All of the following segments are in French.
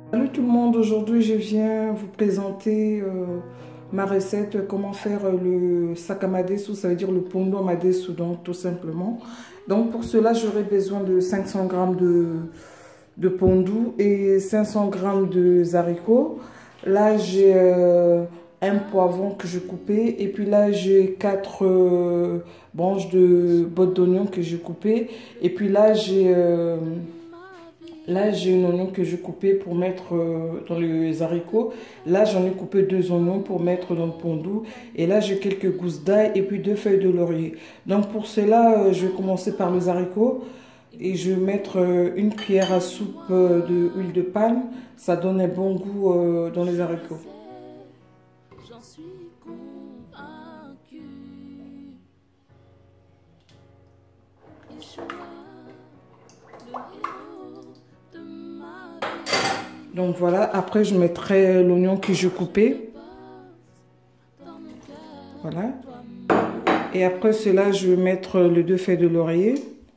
Salut tout le monde, aujourd'hui je viens vous présenter ma recette, comment faire le sac à madesu, ça veut dire le pondo madesu, donc tout simplement. Donc pour cela j'aurai besoin de 500 g de pondu et 500 g de haricots. Là j'ai un poivron que j'ai coupé et puis là j'ai 4 branches de bottes d'oignon que j'ai coupé et puis là j'ai un oignon que j'ai coupé pour mettre dans les haricots. Là, j'en ai coupé 2 oignons pour mettre dans le pondu. Et là, j'ai quelques gousses d'ail et puis 2 feuilles de laurier. Donc, pour cela, je vais commencer par les haricots. Et je vais mettre une cuillère à soupe d'huile de palme. Ça donne un bon goût dans les haricots. Donc voilà, après je mettrai l'oignon que j'ai coupé. Voilà. Et après cela, je vais mettre les 2 feuilles de laurier.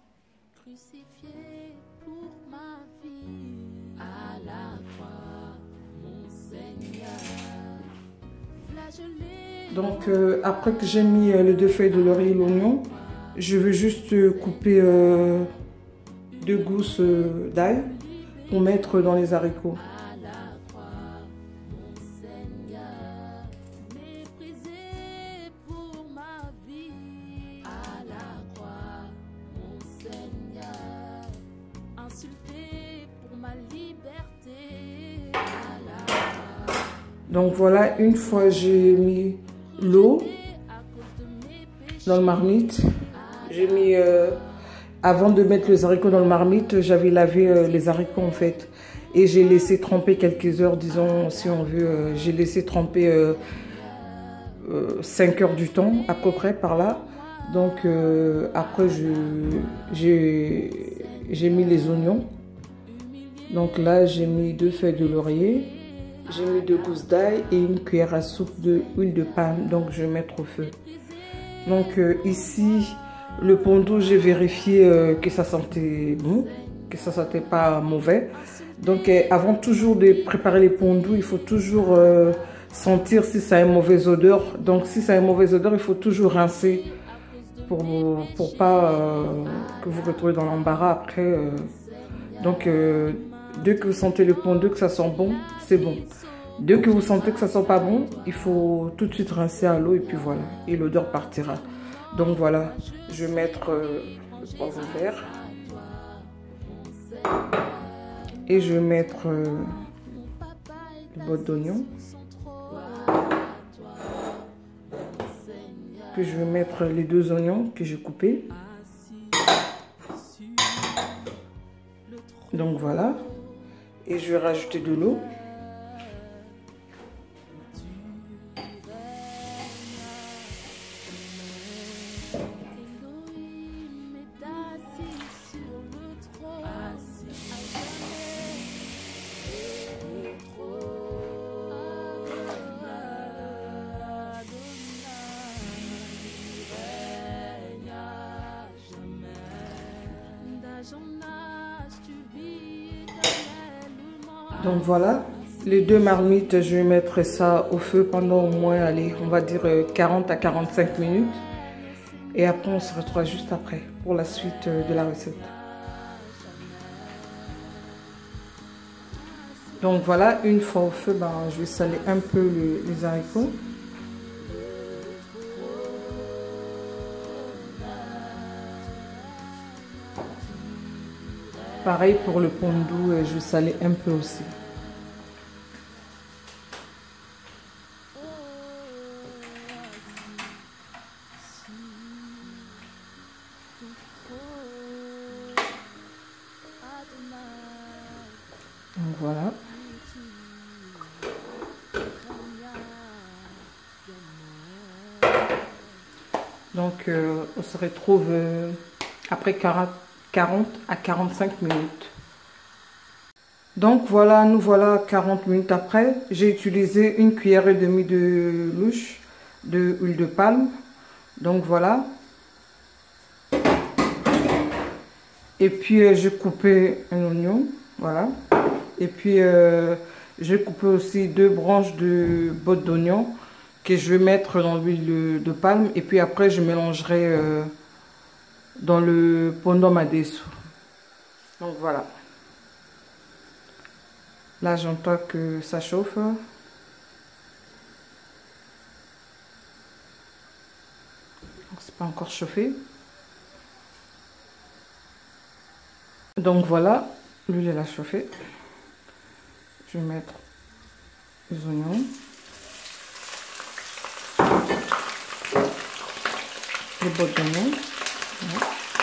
Donc après que j'ai mis les 2 feuilles de laurier et l'oignon, je vais juste couper 2 gousses d'ail pour mettre dans les haricots. Donc voilà, une fois j'ai mis l'eau dans le marmite, j'ai mis avant de mettre les haricots dans le marmite, j'avais lavé les haricots en fait et j'ai laissé tremper quelques heures, disons si on veut, j'ai laissé tremper 5 heures du temps à peu près par là. Donc après j'ai mis les oignons. Donc là j'ai mis 2 feuilles de laurier. J'ai mis 2 gousses d'ail et une cuillère à soupe d'huile de palme. Donc je vais mettre au feu. Donc ici, le pondu, j'ai vérifié que ça sentait bon, que ça sentait pas mauvais. Donc avant toujours de préparer les pondus, il faut toujours sentir si ça a une mauvaise odeur. Donc si ça a une mauvaise odeur, il faut toujours rincer pour pas que vous retrouvez dans l'embarras après. Donc dès que vous sentez le pondu que ça sent bon, c'est bon. Dès que vous sentez que ça sent pas bon, il faut tout de suite rincer à l'eau et puis voilà, et l'odeur partira. Donc voilà, je vais mettre le poivron vert et je vais mettre les bottes d'oignon. Puis je vais mettre les 2 oignons que j'ai coupés. Donc voilà, et je vais rajouter de l'eau. Donc voilà, les 2 marmites, je vais mettre ça au feu pendant au moins, allez, on va dire 40 à 45 minutes. Et après, on se retrouve juste après pour la suite de la recette. Donc voilà, une fois au feu, ben, je vais saler un peu les haricots. Pareil pour le pondu, je vais saler un peu aussi. Donc voilà. Donc on se retrouve après 40 à 45 minutes. Donc voilà, nous voilà 40 minutes après. J'ai utilisé 1,5 cuillère de louche de huile de palme. Donc voilà. Et puis j'ai coupé un oignon, voilà. Et puis, j'ai coupé aussi 2 branches de bottes d'oignon que je vais mettre dans l'huile de palme. Et puis après, je mélangerai dans le pondom adesso. Donc voilà. Là, j'entends que ça chauffe. C'est pas encore chauffé. Donc voilà, l'huile elle a chauffé. Je vais mettre les oignons, les bottes d'oignons. Voilà.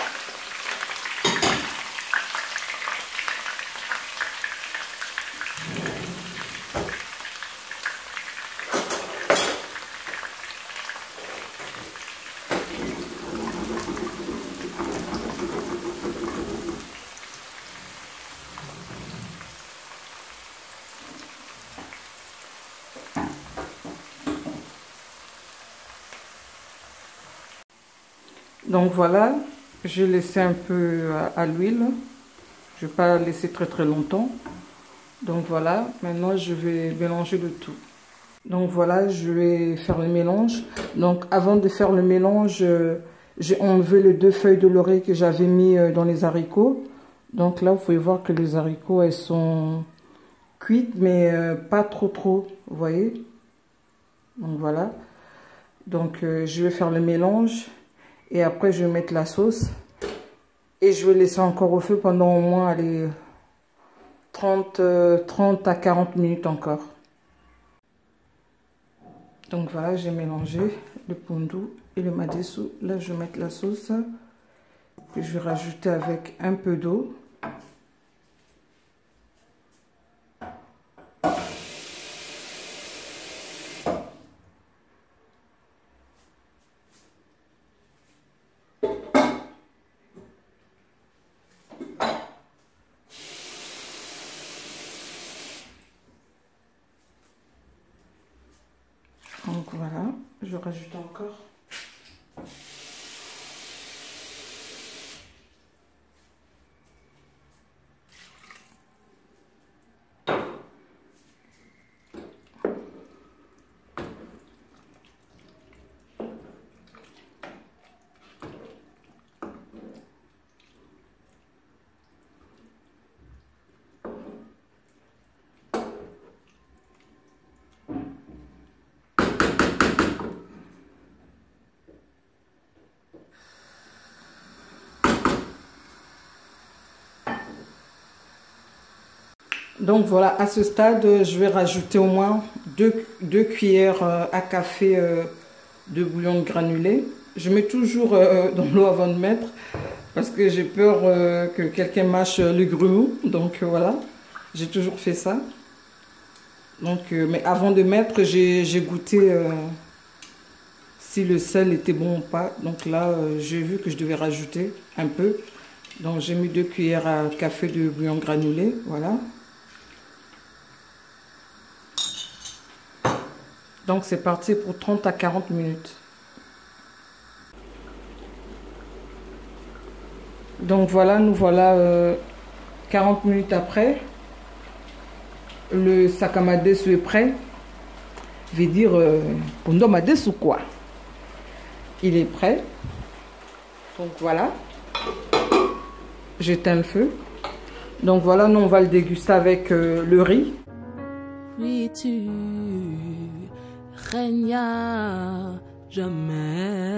Donc voilà, j'ai laissé un peu à l'huile. Je ne vais pas laisser très longtemps. Donc voilà, maintenant je vais mélanger le tout. Donc voilà, je vais faire le mélange. Donc avant de faire le mélange, j'ai enlevé les 2 feuilles de laurier que j'avais mis dans les haricots. Donc là, vous pouvez voir que les haricots, elles sont cuites, mais pas trop, vous voyez. Donc voilà. Donc je vais faire le mélange. Et après, je vais mettre la sauce. Et je vais laisser encore au feu pendant au moins allez, 30 à 40 minutes encore. Donc voilà, j'ai mélangé le pondu et le madesu. Là, je vais mettre la sauce. Puis je vais rajouter avec un peu d'eau. Donc voilà, je rajoute encore. Donc voilà, à ce stade, je vais rajouter au moins 2 cuillères à café de bouillon de granulé. Je mets toujours dans l'eau avant de mettre parce que j'ai peur que quelqu'un mâche le grumeau. Donc voilà, j'ai toujours fait ça. Donc, mais avant de mettre, j'ai goûté si le sel était bon ou pas. Donc là, j'ai vu que je devais rajouter un peu. Donc j'ai mis 2 cuillères à café de bouillon granulé, voilà. Donc c'est parti pour 30 à 40 minutes. Donc voilà, nous voilà 40 minutes après. Le sakamadesu est prêt. Je vais dire pondom adesu quoi. Il est prêt. Donc voilà. J'éteins le feu. Donc voilà, nous on va le déguster avec le riz. Oui, tu régnas jamais.